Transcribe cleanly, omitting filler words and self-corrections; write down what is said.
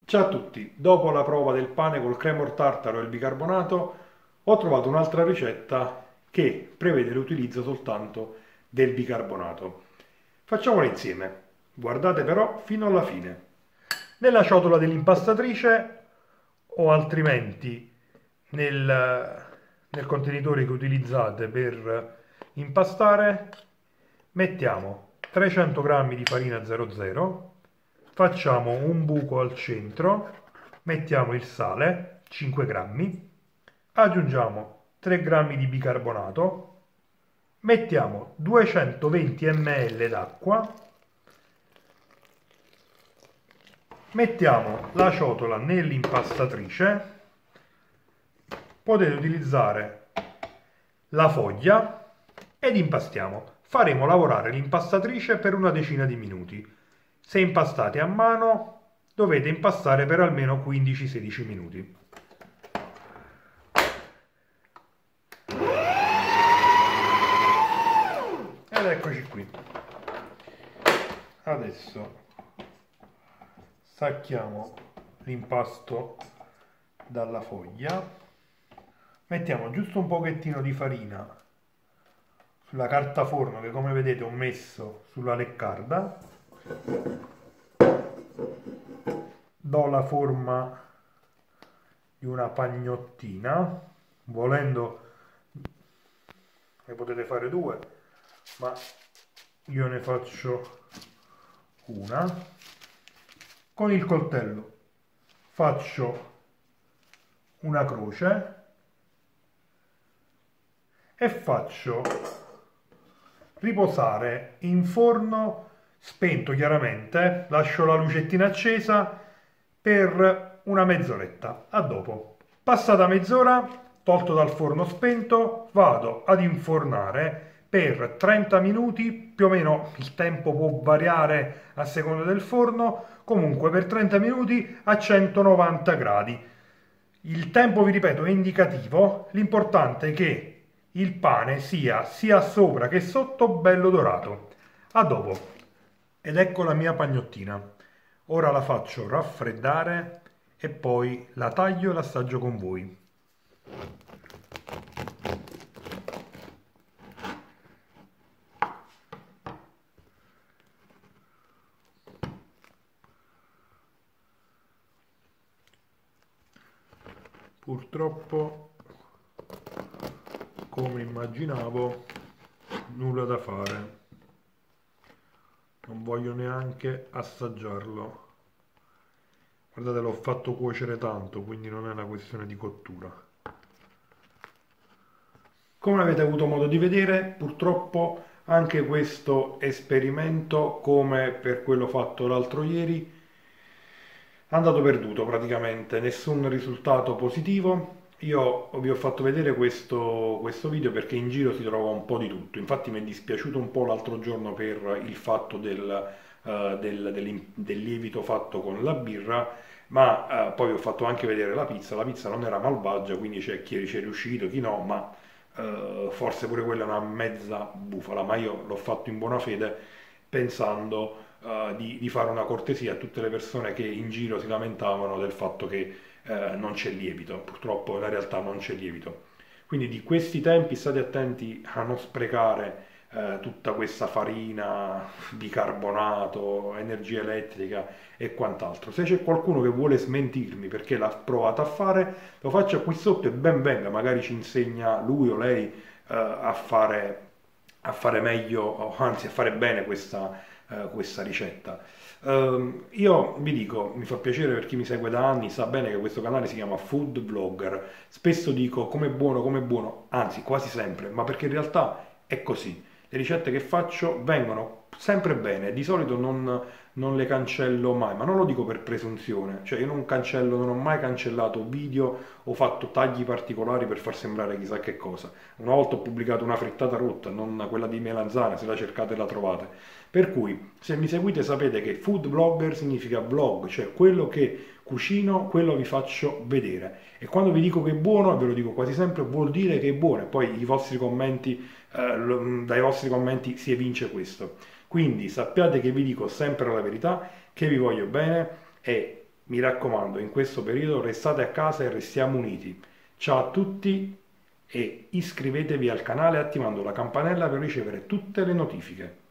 Ciao a tutti, dopo la prova del pane col cremor tartaro e il bicarbonato ho trovato un'altra ricetta che prevede l'utilizzo soltanto del bicarbonato. Facciamola insieme, guardate però fino alla fine. Nella ciotola dell'impastatrice o altrimenti nel contenitore che utilizzate per impastare mettiamo 300 grammi di farina 00, facciamo un buco al centro, mettiamo il sale 5 grammi, aggiungiamo 3 grammi di bicarbonato, mettiamo 220 ml d'acqua, mettiamo la ciotola nell'impastatrice, potete utilizzare la foglia ed impastiamo. Faremo lavorare l'impastatrice per una decina di minuti. Se impastate a mano dovete impastare per almeno 15-16 minuti. Ed eccoci qui. Adesso stacchiamo l'impasto dalla foglia, mettiamo giusto un pochettino di farina sulla carta forno che come vedete ho messo sulla leccarda, do la forma di una pagnottina, volendo ne potete fare due, ma io ne faccio una. Con il coltello faccio una croce e faccio riposare in forno spento, chiaramente lascio la lucettina accesa per una mezz'oretta. A dopo. Passata mezz'ora, tolto dal forno spento, vado ad infornare per 30 minuti, più o meno il tempo può variare a seconda del forno, comunque per 30 minuti a 190 gradi. Il tempo, vi ripeto, è indicativo, l'importante è che il pane sia sopra che sotto bello dorato. A dopo. Ed ecco la mia pagnottina. Ora la faccio raffreddare e poi la taglio e l'assaggio con voi. Purtroppo, come immaginavo, nulla da fare. Non voglio neanche assaggiarlo. Guardate, l'ho fatto cuocere tanto, quindi non è una questione di cottura. Come avete avuto modo di vedere, purtroppo anche questo esperimento, come per quello fatto l'altro ieri, è andato perduto praticamente, nessun risultato positivo. Io vi ho fatto vedere questo video perché in giro si trova un po' di tutto. Infatti mi è dispiaciuto un po' l'altro giorno per il fatto del lievito fatto con la birra, ma poi vi ho fatto anche vedere la pizza. La pizza non era malvagia, quindi c'è chi ci è riuscito, chi no, ma forse pure quella è una mezza bufala. Ma io l'ho fatto in buona fede pensando di fare una cortesia a tutte le persone che in giro si lamentavano del fatto che non c'è lievito. Purtroppo nella realtà non c'è lievito. Quindi di questi tempi state attenti a non sprecare tutta questa farina, bicarbonato, energia elettrica e quant'altro. Se c'è qualcuno che vuole smentirmi perché l'ha provato a fare, lo faccia qui sotto e ben venga, magari ci insegna lui o lei a fare meglio, o anzi a fare bene questa ricetta. Io vi dico, mi fa piacere per chi mi segue da anni, sa bene che questo canale si chiama Food Vlogger. Spesso dico come buono, anzi quasi sempre, ma perché in realtà è così. Le ricette che faccio vengono sempre bene, di solito non le cancello mai, ma non lo dico per presunzione, cioè io non cancello, non ho mai cancellato video o fatto tagli particolari per far sembrare chissà che cosa. Una volta ho pubblicato una frittata rotta, non quella di melanzane, se la cercate la trovate. Per cui, se mi seguite sapete che food blogger significa vlog, cioè quello che cucino, quello vi faccio vedere. E quando vi dico che è buono, e ve lo dico quasi sempre, vuol dire che è buono. E poi i vostri commenti, dai vostri commenti si evince questo. Quindi sappiate che vi dico sempre la verità, che vi voglio bene e Mi raccomando, in questo periodo restate a casa e restiamo uniti. Ciao a tutti e iscrivetevi al canale attivando la campanella per ricevere tutte le notifiche.